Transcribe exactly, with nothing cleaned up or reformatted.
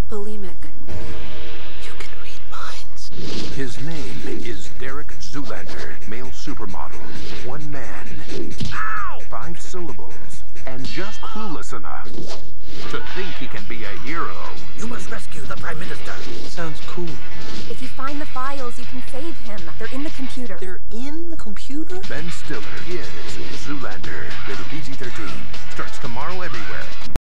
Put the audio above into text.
bulimic. You can read minds. His name is Derek Zoolander, male supermodel. One man. Ow! Five syllables. And just clueless enough to think he can be a hero. You must rescue the Prime Minister. Sounds cool. If you find the files, you can save him. They're in the computer. They're in the computer? Ben Stiller is